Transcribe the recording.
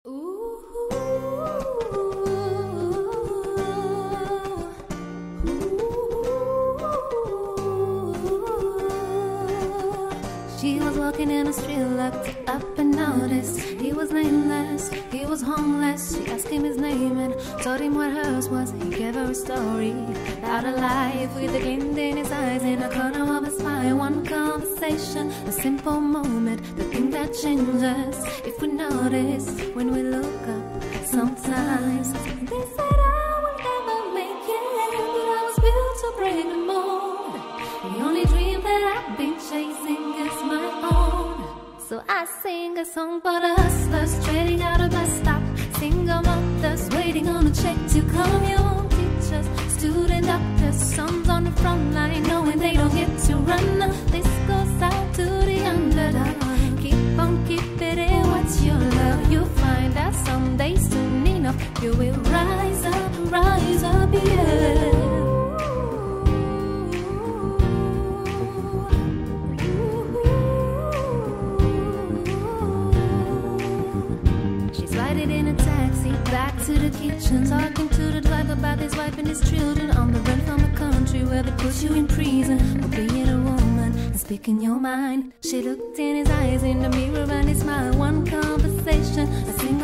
She was walking in the street, looked up and noticed he was nameless, he was homeless. She asked him his name and told him what hers was. He gave her a story about a life with a glint in his eyes, in a corner of his mind. One conversation, a simple moment, the thing that changes if we notice when we look up. Sometimes they said I will never make it, but I was built to break the mold. The only dream that I've been chasing is my own. So I sing a song for the hustlers trading out a bus stop, single mothers waiting on a check to come home, teachers, student doctors, sons on the front line knowing they don't get to run. This goes out to the underdog. Keep on keeping it, what's your love? You'll find out someday, soon enough, you will rise up, yeah. In a taxi, back to the kitchen, talking to the driver about his wife and his children, on the run from the country where they put you in prison for being a woman and speaking your mind. She looked in his eyes in the mirror and he smiled. One conversation, a single